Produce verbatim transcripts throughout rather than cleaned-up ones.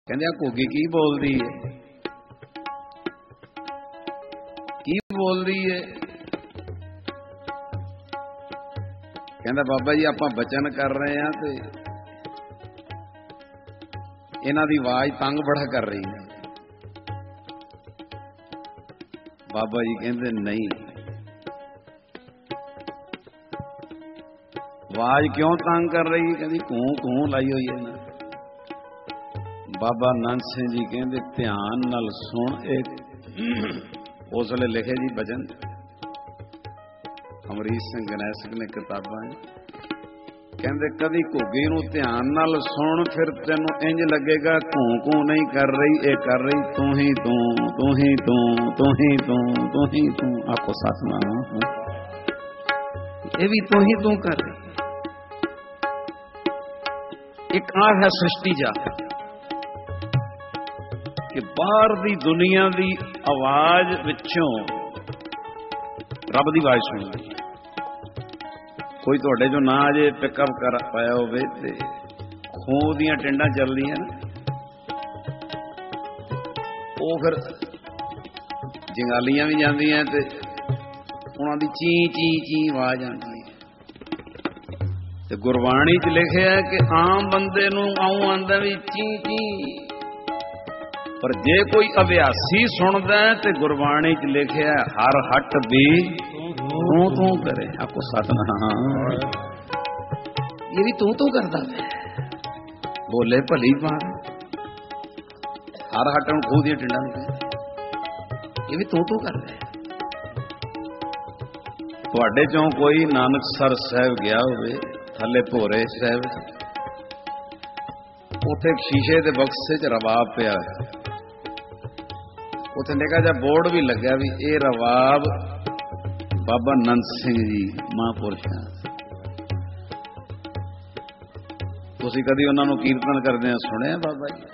कहते घोगी की बोलती है, की बोलती है? कहता बाबा जी आप बचन कर रहे हैं तो इन्हां दी आवाज तंग बड़ा कर रही है। बाबा जी कहते नहीं, आवाज क्यों तंग कर रही? कहती कूं कूं लाई हुई है ना। बाबा नंद सिंह जी कहते ध्यान नाल सुन। एक उस वे लिखे जी भजन अमरीश सिंह गणैसक ने किताबां, कहते कदी घुग्गी नूं ध्यान नाल सुन, फिर तेनों इंज लगेगा घूं घूं नहीं कर रही, ये कर रही तू ही तू तू ही तू तू ही तू तू ही तू। आपको सतनाम, ये भी तू ही तू कर रही। एक आ है सृष्टि जा कि बाहर दी दुनिया दी आवाज विचों रब दी आवाज सुननी। कोई तुहाडे जो ना अजे पिकअप कर पाया होवे ते खूह दियां टिंडां चलदियां ना, वो फिर जंगालियां भी जांदियां ते उन्हां दी ची ची ची आवाज आंदी है। ते गुरबाणी च लिखिआ कि आम बंदे नूं आऊं आंदा भी ची ची, पर जे कोई अभ्यासी सुनदा है तो गुरबाणी च लिखिआ हर हट भी तू तू करे। आपको सतनाम, ये भी तू तू करदा बोले भली बात। हर हट नूं खूह दी टिंडां, ये भी तू तू कर रहे। तुहाडे चों कोई नानकसर साहिब गया होवे, थले भोरे साहिब, उत्थे शीशे के बक्से च रवाब पिया है। उत्थे निका जा बोर्ड भी लग्या भी ये रवाब बाबा नंद सिंह जी महापुरुष हैं। तुसीं कदी उन्हां नूं कीर्तन करदे सुने बाबा जी?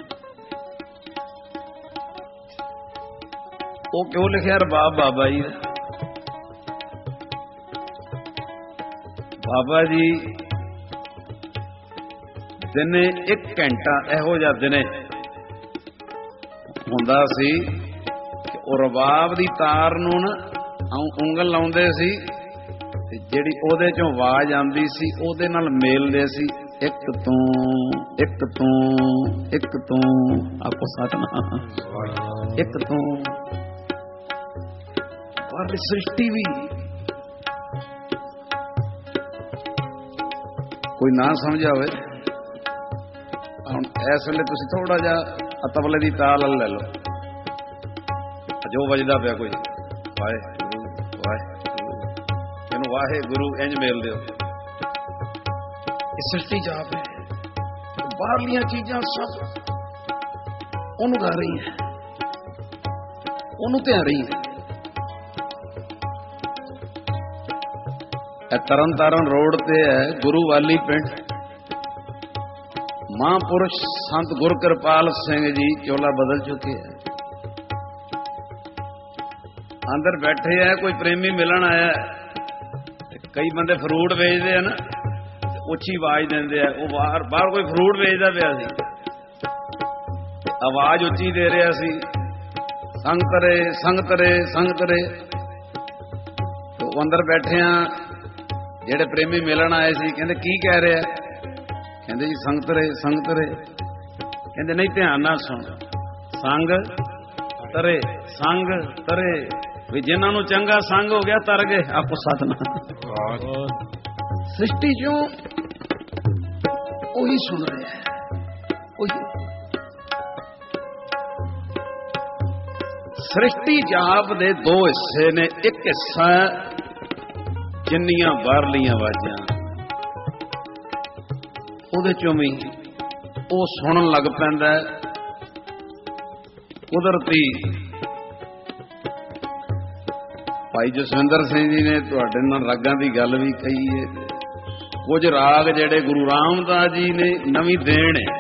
वो क्यों लिखिआ रवाब बाबा जी? बाबा जी दिने एक घंटा इहो जिहा दिने हुंदा सी कि वो रबाब दी तार नूं ना उंगल लाउंदे सी ते जिहड़ी ओहदे चों आवाज आंदी सी ओहदे नाल मेलदे सी, एक तू एक तू एक तू। आपको सतनाम, एक तू। और सृष्टि भी कोई ना समझा होवे हुण इस वेले तुसीं थोड़ा जिहा तबले दी ताल ले लो, जो वजदा पिया कोई वाहे गुरु वाहे गुरु, इनू वाहे गुरु इंज मेल दिओ। सृष्टि जाप है, बाहरलियां चीजां सब ओनू गा रही है, ओनू ध्यान रही है। तरन तारण रोड ते है गुरु वाली पिंड, महापुरुष संत गुरकिरपाल सिंह जी चोला बदल चुके हैं। अंदर बैठे है, कोई प्रेमी मिलन आया, कई बंदे फ्रूट बेचते हैं ना, उची आवाज देंदे है। वो बाहर बाहर कोई फ्रूट बेचता पिया सी, आवाज उची दे रहा सी, संग तरे संग तरे संग तरे। तो अंदर बैठे जेड़े प्रेमी मिलन आए सी, कहंदे की कह रहे हैं? कहंदे जी संग तरे संग तरे। कहंदे नहीं ध्यान नाल सुन, संग तरे संग तरे, भी जिन्हां नूं चंगा संग हो गया तर गए। आपको सतनाम। सृष्टि चों वही सुन रहे हैं, वही सृष्टि जाप दे दो हिस्से ने। एक हिस्सा जिन्नियां बाहरलियां आवाजां ਉਹਦੇ ਚੋਂ ਵੀ ਉਹ ਸੁਣਨ ਲੱਗ ਪੈਂਦਾ ਕੁਦਰਤੀ। ਭਾਈ ਜਸਵਿੰਦਰ ਸਿੰਘ ਜੀ ਨੇ ਤੁਹਾਡੇ ਨਾਲ ਰਾਗਾਂ ਦੀ ਗੱਲ ਵੀ ਕਹੀ ਹੈ। ਕੁਝ ਰਾਗ ਜਿਹੜੇ ਗੁਰੂ ਰਾਮਦਾਸ ਜੀ ਨੇ ਨਵੀਂ ਦੇਣ ਹੈ,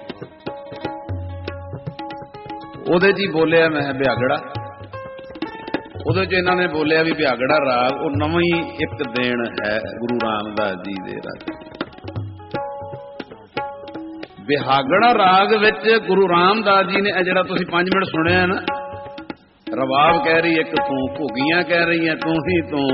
ਉਹਦੇ 'ਚ ਹੀ ਬੋਲਿਆ ਮੈਂ ਬਿਆਗੜਾ, ਉਹਦੇ 'ਚ ਇਹਨਾਂ ਨੇ ਬੋਲਿਆ ਵੀ ਬਿਆਗੜਾ ਰਾਗ ਉਹ ਨਵੀਂ ਇੱਕ ਦੇਣ ਹੈ ਗੁਰੂ ਰਾਮਦਾਸ ਜੀ ਦੇ ਰਾਗ। ਬਿਹਾਗੜਾ ਰਾਗ ਵਿੱਚ ਗੁਰੂ ਰਾਮਦਾਸ ਜੀ ਨੇ ਇਹ ਜਿਹੜਾ ਤੁਸੀਂ ਪੰਜ ਮਿੰਟ ਸੁਣਿਆ ਨਾ, ਰਬਾਬ ਕਹਿ ਰਹੀ ਇੱਕ ਤੂੰ, ਘੁੱਗੀਆਂ ਕਹਿ ਰਹੀਆਂ ਤੂੰ ਹੀ ਤੂੰ,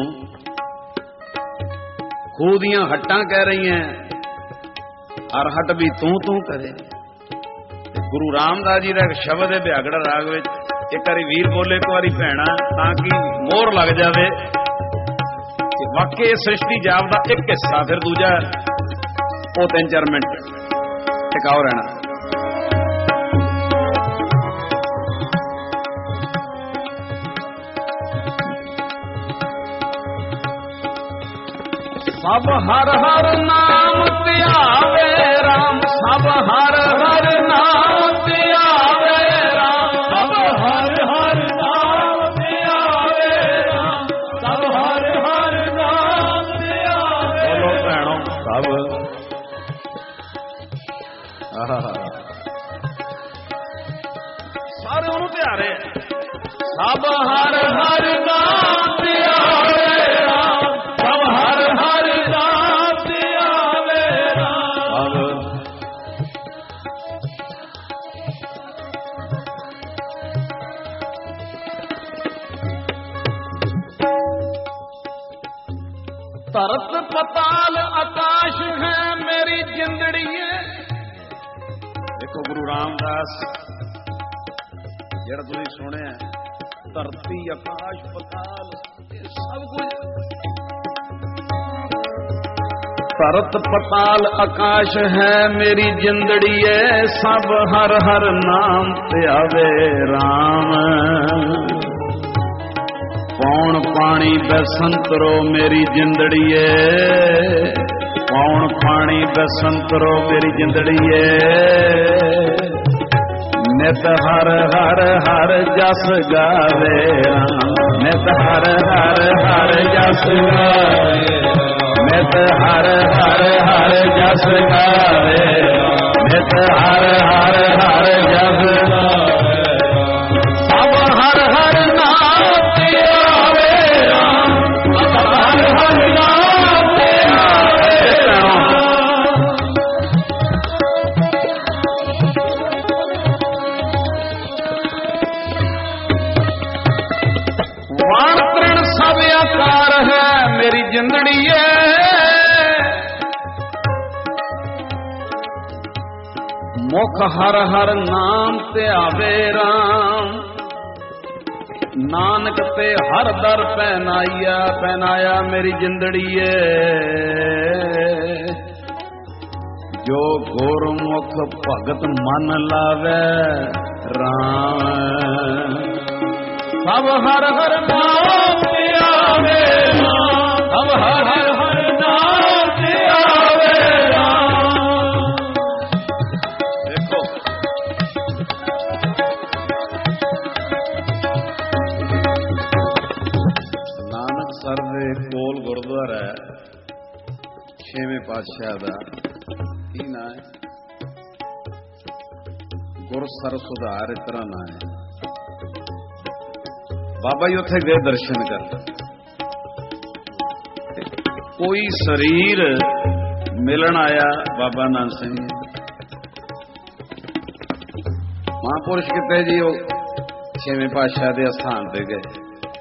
ਖੂਹ ਦੀਆਂ ਹੱਟਾਂ ਕਹਿ ਰਹੀਆਂ ਹਰ ਹੱਟ ਵੀ ਤੂੰ ਤੂੰ ਕਰੇ। ਗੁਰੂ ਰਾਮਦਾਸ ਜੀ ਦਾ ਇੱਕ ਸ਼ਬਦ ਹੈ ਬਿਹਾਗੜਾ ਰਾਗ ਵਿੱਚ, ਇੱਕ ਵਾਰੀ ਵੀਰ ਬੋਲੇ ਇੱਕ ਵਾਰੀ ਭੈਣਾ, ਤਾਂ ਕਿ ਮੋਹਰ ਲੱਗ ਜਾਵੇ ਕਿ ਵਾਕਈ ਇਹ ਸ੍ਰਿਸ਼ਟੀ ਜਾਪਦਾ ਇੱਕ ਹਿੱਸਾ, ਫਿਰ ਦੂਜਾ ਉਹ ਤਿੰਨ ਚਾਰ ਮਿੰਟ ਟਿਕਾਓ ਰਹਿਣਾ। ਸਭ ਹਰ ਹਰ ਨਾਮ ਧਿਆਵੇ ਰਾਮ, ਸਭ ਹਰ ਹਰ ਨਾਮ ਧਿਆਵੇ ਰਾਮ, ਸਭ ਹਰ ਹਰ ਨਾਮ ਧਿਆਵੇ ਰਾਮ, ਸਭ ਹਰ ਹਰ ਨਾਮ ਧਿਆਵੇ। ਬੋਲੋ ਭੈਣੋ ਸਭ ਸਾਰੇ ਉਹਨੂੰ ਧਿਆਰੇ, ਸਭ ਹਰ ਹਰ ਨਾਮ ਧਿਆਵੇ ਰਾਮ, ਸਭ ਹਰ ਹਰ ਨਾਮ ਧਿਆਵੇ ਰਾਮ। ਧਰਤ ਪਤਾਲ ਆਕਾਸ਼ ਹੈ ਮੇਰੀ ਜਿੰਦੜੀਏ। ਦੇਖੋ ਗੁਰੂ ਰਾਮਦਾਸ ਜਿਹੜਾ ਤੁਸੀਂ ਸੁਣਿਆ, ਧਰਤੀ ਆਕਾਸ਼ ਪਤਾਲ ਇਹ ਸਭ ਕੁਝ, ਧਰਤ ਪਤਾਲ ਆਕਾਸ਼ ਹੈ ਮੇਰੀ ਜਿੰਦੜੀਏ, ਸਭ ਹਰ ਹਰ ਨਾਮ ਧਿਆਵੇ ਰਾਮ। ਪੌਣ ਪਾਣੀ ਬਸੰਤਰੋ ਮੇਰੀ ਜਿੰਦੜੀਏ, ਪੌਣ ਪਾਣੀ ਬਸੰਤਰੋ ਮੇਰੀ ਜਿੰਦੜੀਏ। ਨਿਤ ਹਰ ਹਰ ਹਰ ਜਸ ਗਾਵੇ ਰਾਮ, ਨਿਤ ਹਰ ਹਰ ਹਰ ਜਸ ਗਾਵੇ, ਨਿਤ ਹਰ ਹਰ ਹਰ ਜਸ ਗਾਵੇ, ਨਿਤ ਹਰ ਹਰ ਹਰ ਜਸ ਗਾਵੇ। ਸਭ ਹਰ ਹਰ ਨਾਮ ਧਿਆਵੇ ਰਾਮ, ਸਭ ਹਰ ਹਰ ਨਾਮ ਧਿਆਵੇ ਰਾਮ। ਵਾਣ ਤ੍ਰਿਣ ਸਭ ਆਕਾਰ ਹੈ ਮੇਰੀ ਜਿੰਦੜੀਏ, ਮੁਖ ਹਰ ਹਰ ਨਾਮ ਧਿਆਵੇ ਰਾਮ। ਨਾਨਕ ਤੇ ਹਰ ਦਰ ਪਹਿਨਾਇਆ, ਪਹਿਨਾਇਆ ਮੇਰੀ ਜਿੰਦੜੀਏ। ਜੋ ਗੁਰਮੁਖ ਭਗਤ ਮਨ ਲਾਵੇ ਰਾਮ। ਸਭ ਹਰ ਹਰ ਨਾਮ ਧਿਆਵੇ ਰਾਮ, ਸਭ ਹਰ ਹਰ ਨਾਮ ਧਿਆਵੇ ਰਾਮ। ਦੇਖੋ ਨਾਨਕ ਸਰ ਦੇ ਕੋਲ ਗੁਰਦੁਆਰਾ ਹੈ ਛੇਵੇਂ ਪਾਤਸ਼ਾਹ ਦਾ, ਕੀ ਨਾਂ ਹੈ? ਗੁਰ ਸਰ ਸੁਧਾਰ ਇਸ ਤਰ੍ਹਾਂ ਨਾਂ ਹੈ। ਬਾਬਾ ਜੀ ਉੱਥੇ ਗਏ ਦਰਸ਼ਨ ਕਰਨ, ਕੋਈ ਸਰੀਰ ਮਿਲਣ ਆਇਆ ਬਾਬਾ ਨਾਨਕ ਸਿੰਘ। ਮਹਾਂਪੁਰਸ਼ ਕਿਤੇ ਜੀ ਉਹ ਛੇਵੇਂ ਪਾਤਸ਼ਾਹ ਦੇ ਅਸਥਾਨ ਤੇ ਗਏ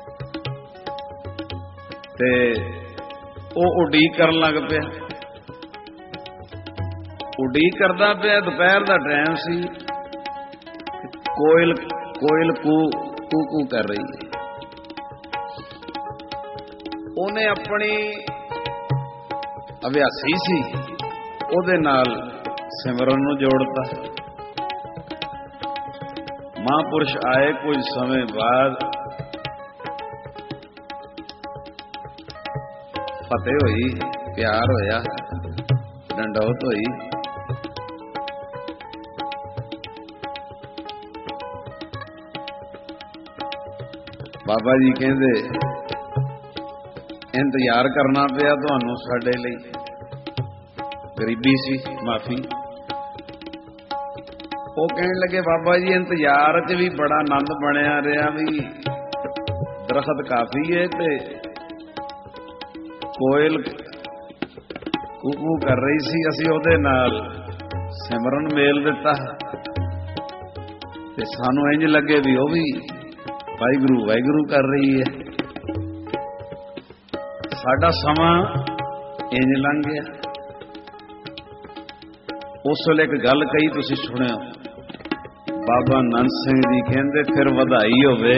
ਤੇ ਉਹ ਉਡੀਕ ਕਰਨ ਲੱਗ ਪਿਆ। ਉਡੀਕ ਕਰਦਾ ਪਿਆ, ਦੁਪਹਿਰ ਦਾ ਟਾਈਮ ਸੀ, ਕੋਇਲ ਕੋਇਲ ਕੂ ਕੂ ਕੂ ਕਰ ਰਹੀ ਹੈ। ਉਹਨੇ ਆਪਣੀ ਅਭਿਆਸੀ ਸੀ, ਉਹਦੇ ਨਾਲ ਸਿਮਰਨ ਨੂੰ ਜੋੜਤਾ। ਮਹਾਂਪੁਰਸ਼ ਆਏ, ਕੁਝ ਸਮੇਂ ਬਾਅਦ ਫਤਿਹ ਹੋਈ, ਪਿਆਰ ਹੋਇਆ, ਡੰਡੌਤ ਹੋਈ। ਬਾਬਾ ਜੀ ਕਹਿੰਦੇ ਇੰਤਜ਼ਾਰ ਕਰਨਾ ਪਿਆ ਤੁਹਾਨੂੰ ਸਾਡੇ ਲਈ, ਗਰੀਬੀ ਸੀ, ਮਾਫੀ। ਉਹ ਕਹਿਣ ਲੱਗੇ ਬਾਬਾ ਜੀ ਇੰਤਜ਼ਾਰ 'ਚ ਵੀ ਬੜਾ ਆਨੰਦ ਬਣਿਆ ਰਿਹਾ, ਵੀ ਦਰਖਤ ਕਾਫੀ ਹੈ ਤੇ ਕੋਇਲ ਕੂ ਕੂ ਕਰ ਰਹੀ ਸੀ, ਅਸੀਂ ਉਹਦੇ ਨਾਲ सिमरन मेल दिता ते सानू इंज लगे भी वो भी वाहिगुरू वाहिगुरू कर रही है। साडा समा इंज लंघ गया। उस वेले एक गल कही तुसीं सुनियो, बाबा नंद सिंह जी कहंदे फिर वधाई होवे,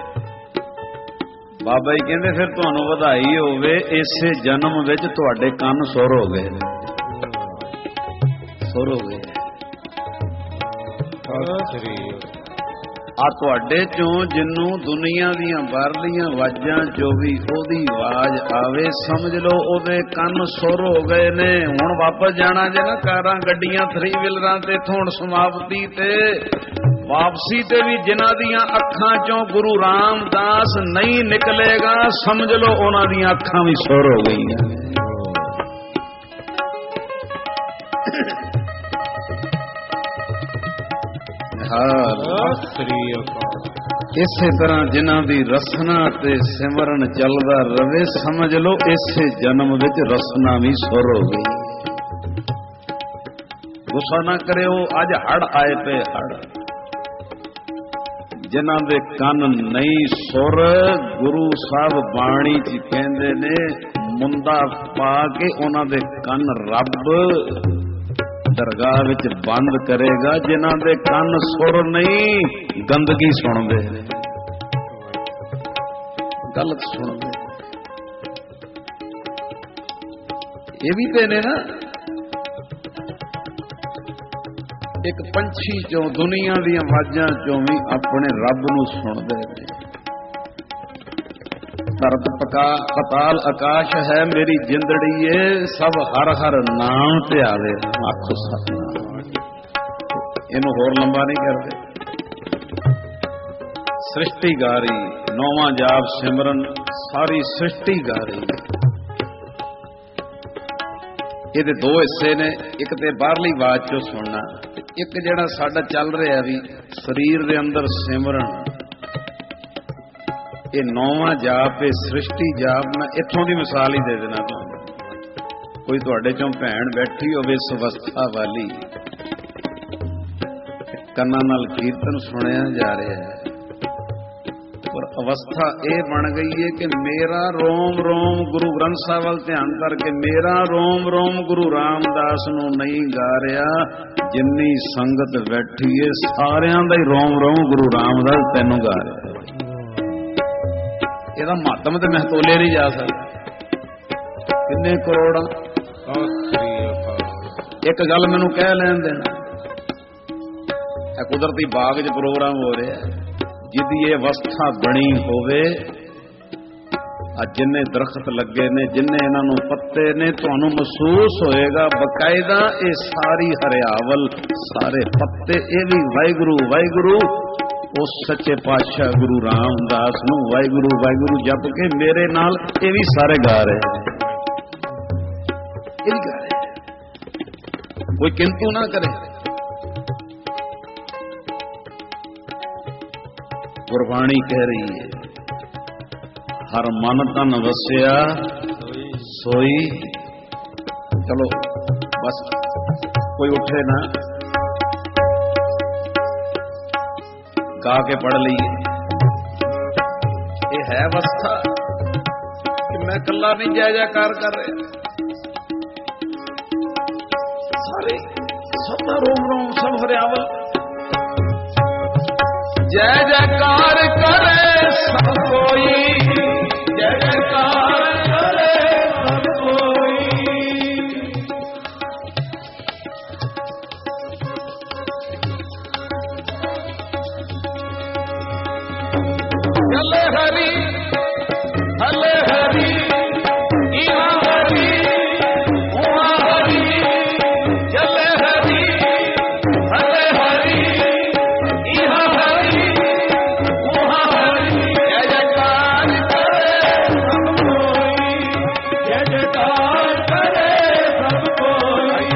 बाबा जी कहंदे फिर तुहानू वधाई होवे, इसे जन्म विच तुहाडे कंन सुर हो गए, सुर हो गए। आ तुहाडे चों जिन्नू दुनिया दीयां बाहरलियां आवाजां चों भी ओदी आवाज आवे, समझ लो ओदे कंन सुर हो गए ने। हुण वापस जाना जे ना कारां गड्डियां थ्री व्हीलरां ते हुण समाप्ति ते वापसी ते भी जिन्हां दीयां अखां चों गुरु रामदास नहीं निकलेगा, समझ लो उन्हां दीयां अखां भी सुर हो गईयां। इसे तरह जिन्हां दी रसना ते सिमरन चलदा रवे, समझ लो इसे जन्म विच रसना भी सुर हो गई। गुस्सा ना करियो, अज हड़ आए पे हड़, जिन्हां दे कन नहीं सुर, गुरु साहब बाणी च कहंदे ने मुंदा पा के उन्हां दे कन रब दरगाह विच बंद करेगा। जिन्हां दे कन सुर नहीं गंदगी सुनदे, गलत सुनदे। ये भी ते ने ना, एक पंछी चों दुनिया दी आवाजां चों भी अपने रब नूं सुनदे ने। धरत पका पताल आकाश है मेरी जिंदड़ीए, सब हर हर नाम ते आवे, आखो सतनाम। इनू होर लंबा नहीं करते। सृष्टि गा रही, नौवां जाप सिमरन सारी सृष्टि गा रही। ये दो हिस्से ने, एक ते बाहरली आवाज चो सुनना, एक जिहड़ा साडा चल रहा भी शरीर दे अंदर सिमरन। ये नौवां जाप है सृष्टि जाप। मैं इत्थों की मिसाल ही दे देना तुहानू। कोई तुहाडे चों भैन बैठी होवे इस अवस्था वाली, कन्नां नाल कीर्तन सुनिया जा रहा है, और अवस्था ये बन गई है कि मेरा रोम रोम गुरु ग्रंथ साहिब वल ध्यान करके मेरा रोम रोम गुरु रामदास नूं नहीं गा रहा। जिन्नी संगत बैठी है सारियां दा ही रोम रोम गुरु रामदास तैनूं गा रहा है। ਇਹਦਾ ਮਾਤਮ ਤੇ ਮੈਂ ਤੋਲੇ नहीं जा सकता। किन्ने करोड़ एक गल मैनू कह लैन देना, कुदरती बाग च प्रोग्राम हो रहा है, जिदी ये अवस्था बनी होवे, जिन्ने दरख्त लगे ने, जिन्ने इन्हों पत्ते ने, तुहानू महसूस होएगा बकायदा ये सारी हरियावल सारे पत्ते ये भी वाहिगुरू वाहिगुरू उस सच्चे पातशाह गुरु रामदास नूं वाहिगुरू वाहिगुरू जप के मेरे नाल ये भी सारे गा रहे हैं, ये भी गा रहे हैं। कोई किंतु ना करे। गुरबाणी कह रही है हर मन तन वसिया सोई। चलो बस कोई उठे ना, गा के पढ़ लीए। ये है अवस्था कि मैं कला नहीं जय जयकार कर रहा, सारे सब रोम रोम सब हरियावल जय जयकार करे सब कोई, जय जयकार करे सब कोई। हले हरि हले हरि इहाँ हरि उहाँ हरि, हले हरि हले हरि इहाँ हरि उहाँ हरि। जय जयकार करे सब कोई, जय जयकार करे सब कोई।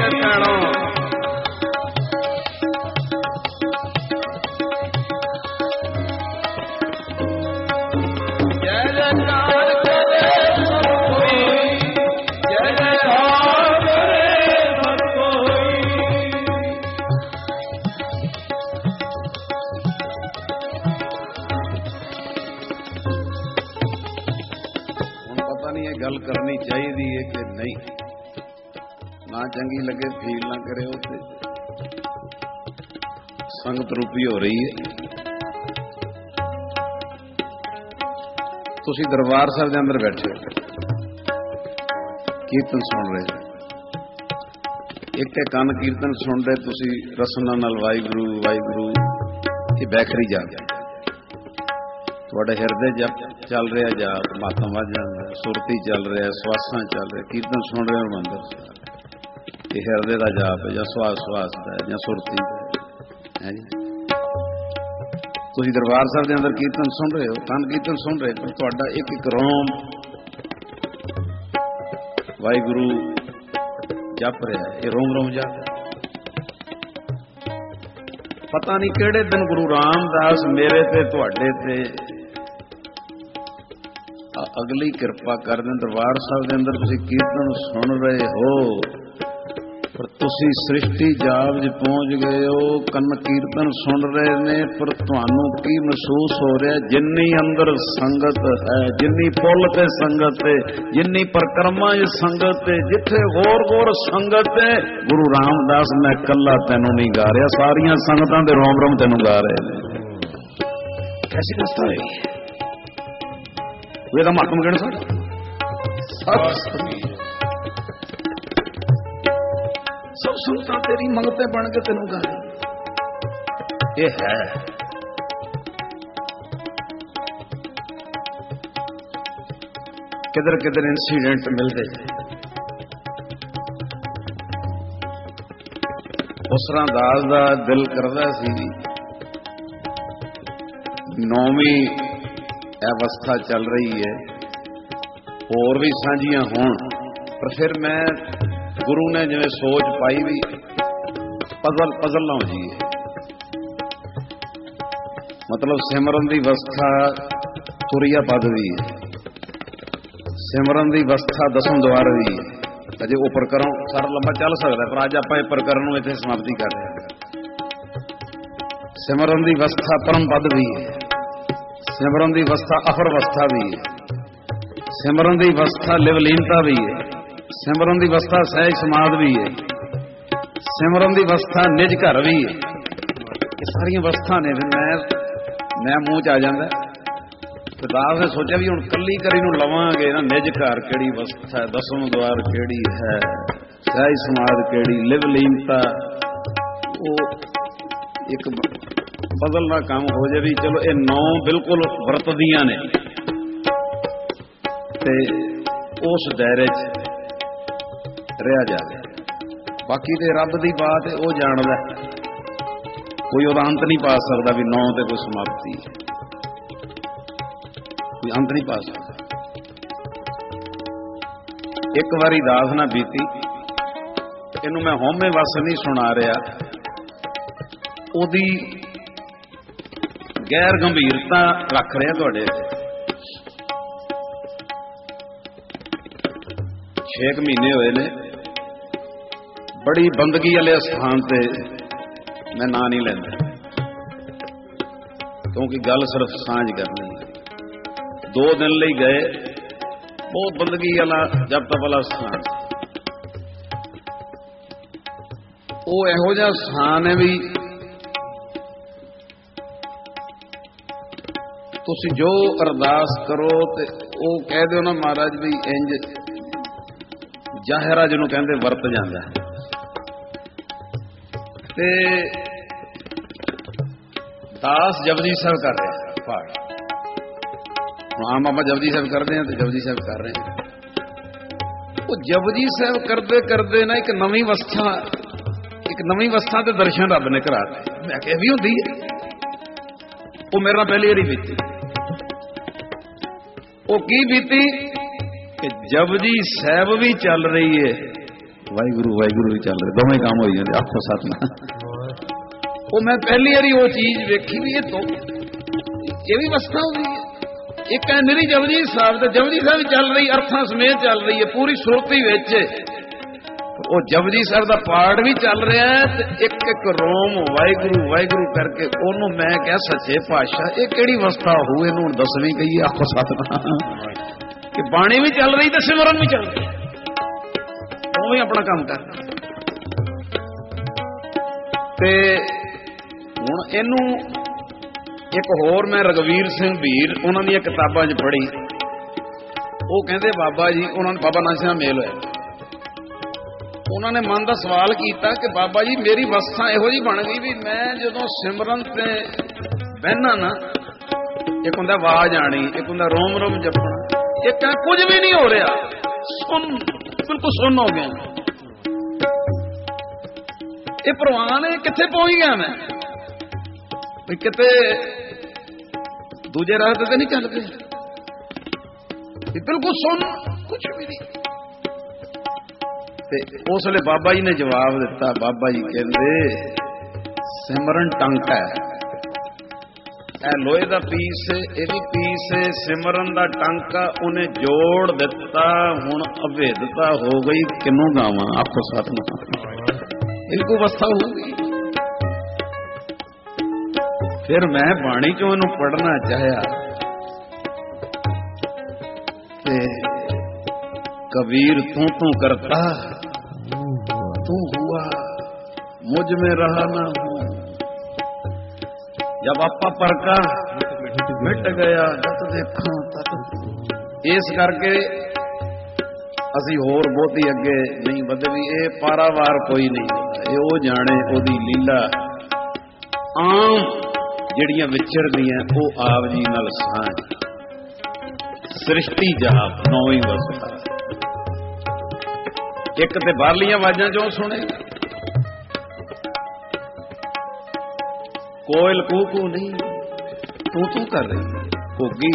जय जयकार गल करनी चाहिए है कि नहीं, ना चंगी लगे फील ना करे, तो संगत रूपी हो रही है। तुसी दरबार साहब के अंदर बैठे हो, कीर्तन सुन रहे हो, एक कान कीर्तन सुन रहे, तुसी रसना नाल वाहिगुरू वाहिगुरू की बैखरी जा गया, थोड़े हिरदे जप चल रहा, जाप माथा वज जाता, सुरती चल रहा, श्वासा चल रहा, कीर्तन सुन रहे हो मंदिर, ये हिरदे का जाप है या श्वास श्वास का है या सुरती है जी। तुसी दरबार साहब के अंदर कीर्तन सुन रहे हो, कान कीर्तन सुन रहे, पर तुहाडा एक एक रोम वाहिगुरू जप रहा है, ये रोम रोम जप। पता नहीं किहड़े दिन गुरु रामदास मेरे ते तुहाडे ते अगली कृपा कर दें, दरबार साहब के अंदर तुसी कीर्तन सुन रहे हो, पर तुसी सृष्टि जाप च पहुंच गए हो, कन कीर्तन सुन रहे ने, पर तुहानू की महसूस हो रहा है, जिन्नी अंदर संगत है, जिन्नी पुल ते संगत है, जिन्नी परिक्रमा च संगत है, जिथे होर होर संगत है, गुरु रामदास मैं कला तेनू नहीं गा रहा, सारिया संगतां दे रोम रोम तेनू गा रहे हैं। कैसी दस्ता है ये महात्मा कहना सर सब सुनता तेरी मंगते बन के तेनू गा ये है। किधर किधर इंसीडेंट मिलते उसरा दास का दिल करदा सी, नौवीं अवस्था चल रही है, और भी साझियां होण, पर फिर मैं गुरु ने जिवें सोच पाई भी पजल पजल ना हो जाइए, मतलब सिमरन की अवस्था तुरिया पद भी है, सिमरन की अवस्था दसम द्वार भी है, अजे वो प्रकरण सारा लंबा चल सकता है, पर अज आप प्रकरण में इतने समाप्ति कर रहे हैं। सिमरन की अवस्था परम पद भी है, सिमरन की अवस्था अफर अवस्था भी है, सिमरन की अवस्था लिवलीनता भी है, सिमरन की अवस्था सहज समाध भी है, सिमरन की अवस्था निज घर भी है। ये सारी अवस्था ने मैं मैं मूँह च आ जाता, तो दास ने सोचा भी हम कली करी नूं लवांगे ना, निज घर केड़ी अवस्था है, दसम द्वार केड़ी है, सहज समाध केड़ी, लिवलीनता, वो एक बदलना काम हो जाए भी चलो ये नौ बिल्कुल वरतदियां ने, ते उस दायरे च रहा जाए। बाकी तो रब की बात है, वो जानदा, कोई ਉਹਦਾ अंत नहीं पा सकता भी नौ ते कोई समाप्ति, कोई अंत नहीं पा सकता। एक बारी दास ना बीती, इनू मैं होमे वस नहीं सुना रहा, ओदी गैर गंभीरता रख रहे थोड़े। छे महीने हुए ने, बड़ी बंदगी वाले स्थान से मैं ना नहीं लेंदा, क्योंकि गल सिर्फ सांझ करनी। दो दिन ले गए, बहुत बंदगी वाला जब तक वाला स्थान, वो इहो जिहा स्थान है भी तुसी जो अरदास करो ते वो कह दो ना महाराज भी इंज जाहिरा जिन्हों कहते वरत जाता है। ते दास जपजी साहब कर रहे हैं पाठ, आम बाबा जपजी साहब करते हैं तो जपजी साहब कर रहे हैं। वो जपजी साहब करते करते ना एक नवी अवस्था एक नवी अवस्था के दर्शन रब ने करा दिए। मैं कह भी होती है वो मेरे नाल पहली बारी बीती। वो की बीती कि जपजी साहब भी चल रही है, वाहिगुरू वाहिगुरू भी चल रहे, दोवें काम हो जाते आखो साथ ना। वो मैं पहली बारी वो चीज वेखी भी, ये तो ये भी अवस्था होती है। एक है निरी जपजी साहब, तो जपजी साहब भी चल रही, अर्थां समेत चल रही है, पूरी सुरती विच वो जपजी साहब का पाठ भी चल रहा है, तो एक एक रोम वाहिगुरू वाहिगुरू करके ओनू मैं क्या सच्चे पातशाह ये केड़ी अवस्था हो, इनू दसवीं कही आखो सतनाम। कि बाणी भी चल रही तो सिमरन भी चल रही, वो भी अपना काम कर रहा। ते हुण इनू एक होर मैं रघुवीर सिंह भीर उन्हां दी किताबां च पढ़ी, वो कहते बाबा जी, उन्होंने बाबा नानक सिंह मेल होया, उन्होंने मन का सवाल किया कि बाबा जी मेरी अवस्था इहो जी बन गई भी मैं जो सिमरन से बहना ना, एक होंदा आवाज आनी, एक होंदा रोम रोम जपना, एक कुछ भी नहीं हो रहा, सुन बिल्कुल सुन हो गया। ये प्रवान है कित्थे पहुंच गया मैं, किते दूजे राह ते नहीं चल गए, बिल्कुल सुन कुछ भी नहीं। उस वे बाबा जी ने जवाब दिता, बाबा जी कहते सिमरन टांका है, ए लोहे का पीस ये भी पीस है, सिमरन का टांका उन्हें जोड़ दिता, हुण अभेदता हो गई, किनों गावां आखो सतनाम, इनको अवस्था हो गई। फिर मैं बाणी चों इहनूं पढ़ना चाहया कि कबीर तू तू करता तू हुआ, मुझ में रहा ना हूं, जब आपा परका मिट गया जत देखा तत। इस करके असी होर बहुती अगे नहीं वधे भी, ये पारावार कोई नहीं, ये वो जाने ओदी लीला आम जिहड़ियां विचरदियां वो आप जी नाल साझ, सृष्टि जाप नौवीं अवस्था। एक ते बाहरलियां आवाजां चों सुने, कोयल कू कू नहीं, तू तू कर रही, घोगी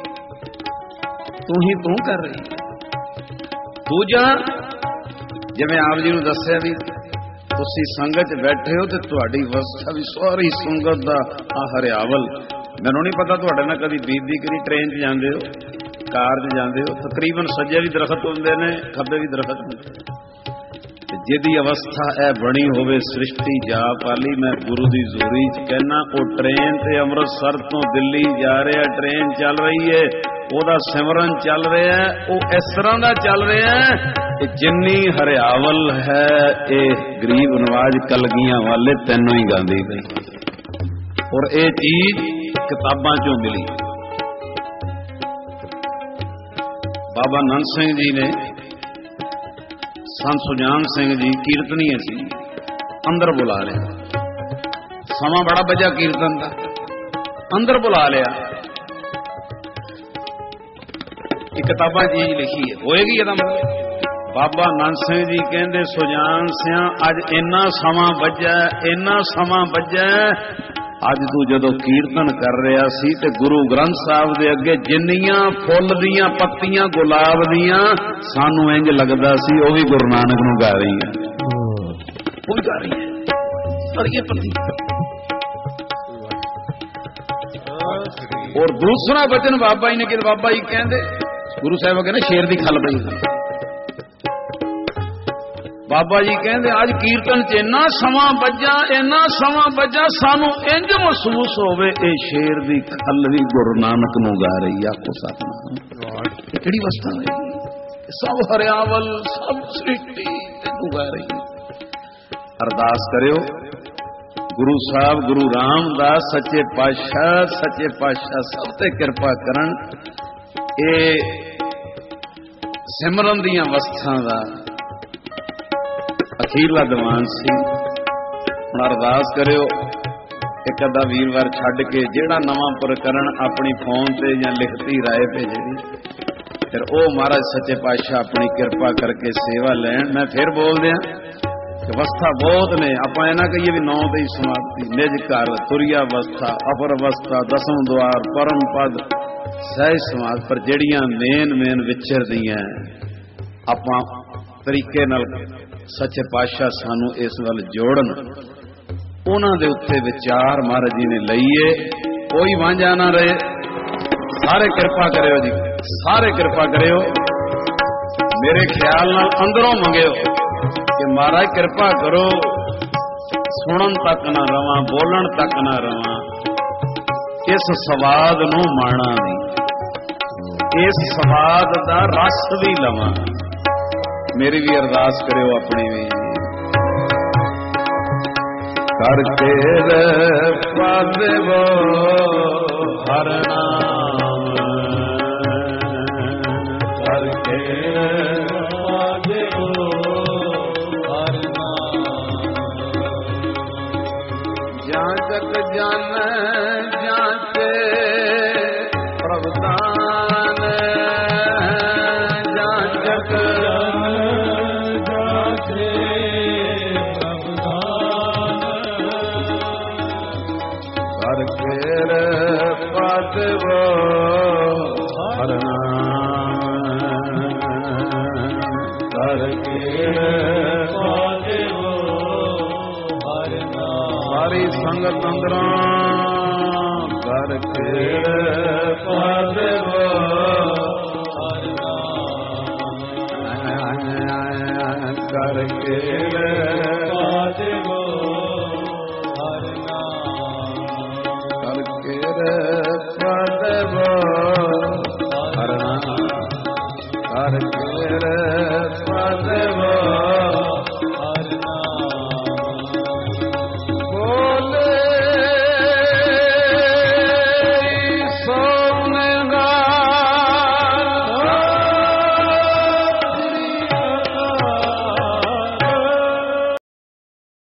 तू ही तू कर रही। दूजा जिवें आप जी नूं दस्सिया भी तुसीं संगत च बैठे हो तो तुहाडी अवस्था भी सारी संगत दा आ हरियावल। मैनूं नहीं पता तुहाडे नाल कदी बीतदी कि नहीं, ट्रेन च जांदे हो, कार च जांदे हो, तकरीबन सज्जे भी दरखत हुंदे ने, खब्बे भी दरखत हुंदे, जिहदी अवस्था ए बनी होवे सृष्टि जाप वाली। मैं गुरु दी जोरी च कहना, वो ट्रेन ते अमृतसर तो दिल्ली जा रहा, ट्रेन चल रही है, ओदा सिमरन चल रहा है, वो इस तरह का चल रहा है, जिन्नी हरियावल है ये गरीब नवाज कलगियां वाले तेनों ही गांधी गई, और ये चीज किताबां चों मिली। बाबा नंद सिंह जी ने, संत सुजान सिंह जी कीर्तनीय सी, अंदर बुला लिया, समा बड़ा बजा कीर्तन का, अंदर बुला लिया, किताबां चीज लिखी है होएगी ਇਹਦਾ मतलब। बाबा नंद सिंह जी कहते सुजान सिया अज इन्ना समा वज्जा, इन्ना समा वज्जा, अज तू जदों कीर्तन कर रहा सी ते गुरु ग्रंथ साहब दे अगे जिन्नियां फुल दियां पत्तियां गुलाब दियां सानू इंज लगदा सी ओ भी गुरु नानक नूं गा रही है, वो गा रही है पर ये पत्ती। और दूसरा वचन बाबा जी ने कि बाबा जी कहते गुरु साहब कहते शेर दी खल पई, बाबा जी कहते अज कीर्तन च इन्ना समा बजा, इन्ना समा बजा, सानू इंज महसूस होवे ए शेर दी खल भी गुरु नानक नूं गा रही है। आखो सतनाम, किहड़ी अवस्था है, सब हरियावल सब सृष्टि तैनूं गा रही है। अरदास करियो गुरु साहब गुरु रामदास सच्चे पातशाह, सच्चे पातशाह सब ते किरपा करन। ए सिमरन दी अवस्था दा अखीरला दीवान सी। हुण अरदास करियो एक अद्धा वीरवार छड्ड के जेड़ा नवां प्रकरण अपनी फोन ते जां लिखती राय भेजदी, फिर ओ महाराज सच्चे पातशाह अपनी किरपा करके सेवा लैण। मैं फिर बोल दियां कि अवस्था बहुत ने, आपां इह ना कहिए भी नौ दी समाप्ति, निज घर तुरिया अवस्था, अपर अवस्था, दसम द्वार, परम पद, सहज समाज, पर जड़ियां मेन मेन विचरदियां आपां तरीके नाल सच्चे पातशाह सानू इस गल जोड़न, उन्हां दे उत्ते विचार महाराज जी ने लईए, कोई वांझा ना रहे। सारे कृपा करियो जी, सारे कृपा करियो, मेरे ख्याल नाल अंदरों मंगियो कि महाराज कृपा करो, सुनन तक ना रवां, बोलन तक ना रवां, इस सवाद नूं माणा नहीं, इस स्वाद दा रस भी लवां। मेरी भी अरदास करियो अपनी भी करके पादे वो हर नाम करके पादे वो हर नाम। जा जग जान जाते प्रभुदान जा जग जाते प्रभुदान करके पद वो हर नाम करके पद वो हर नाम। सारी संगत अंदरों करके पद वो हर नाम करके पद वो हर नाम करके पद वो हर नाम करके